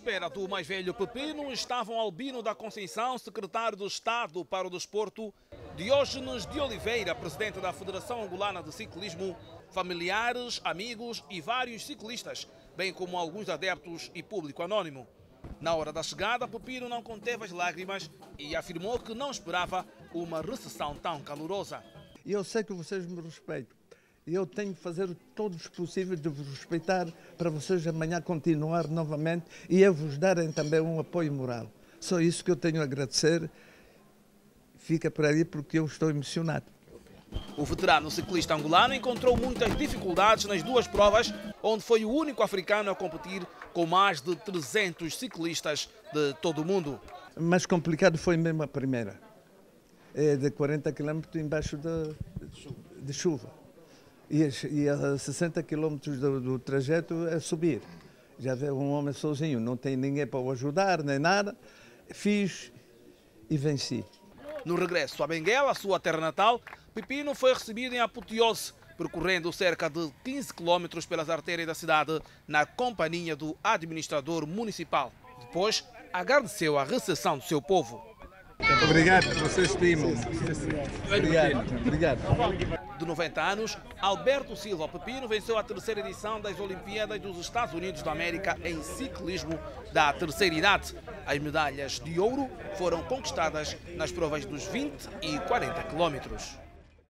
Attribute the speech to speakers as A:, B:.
A: espera do mais velho Pepino estavam Albino da Conceição, secretário de Estado para o Desporto, Diógenes de Oliveira, presidente da Federação Angolana de Ciclismo, familiares, amigos e vários ciclistas, bem como alguns adeptos e público anônimo. Na hora da chegada, Pepino não conteve as lágrimas e afirmou que não esperava uma recepção tão calorosa.
B: Eu sei que vocês me respeitam. E eu tenho que fazer todos os possíveis de vos respeitar para vocês amanhã continuar novamente e a vos darem também um apoio moral. Só isso que eu tenho a agradecer. Fica por aí porque eu estou emocionado.
A: O veterano ciclista angolano encontrou muitas dificuldades nas duas provas, onde foi o único africano a competir com mais de 300 ciclistas de todo o mundo.
B: Mais complicado foi mesmo a primeira. É de 40 km embaixo de chuva. E a 60 km do trajeto é subir. Já vê um homem sozinho, não tem ninguém para o ajudar, nem nada. Fiz e venci.
A: No regresso a Benguela, sua terra natal, Pepino foi recebido em apoteose, percorrendo cerca de 15 km pelas artérias da cidade, na companhia do administrador municipal. Depois, agradeceu a recepção do seu povo.
B: Obrigado, vocês estimam. Obrigado.
A: De 90 anos, Alberto Silva Pepino venceu a terceira edição das Olimpíadas dos Estados Unidos da América em ciclismo da terceira idade. As medalhas de ouro foram conquistadas nas provas dos 20 e 40 quilômetros.